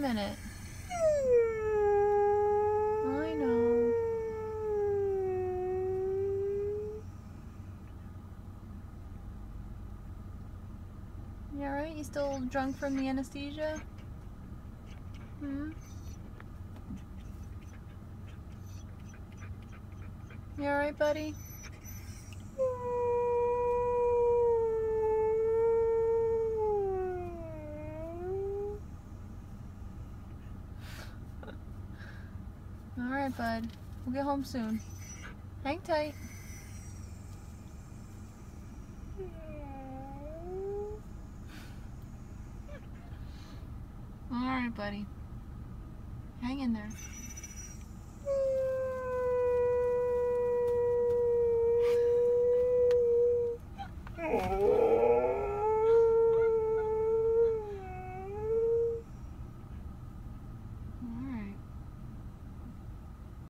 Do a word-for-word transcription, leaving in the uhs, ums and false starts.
minute. I know. You alright? You still drunk from the anesthesia? Hmm? You alright, buddy? Alright, bud. We'll get home soon. Hang tight. Alright, buddy. Hang in there. Oh.